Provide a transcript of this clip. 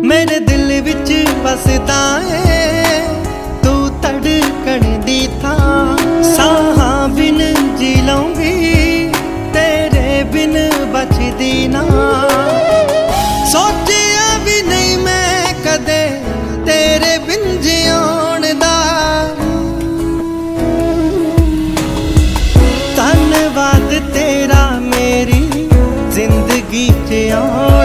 मेरे दिल विच बसदा है तू धड़कन दी थां। साहां बिन जी लूंगी तेरे बिन बचदी ना। सोचिया भी नहीं मैं कदे तेरे बिन जिउण दा। धन्नवाद तेरा मेरी जिंदगी च आउण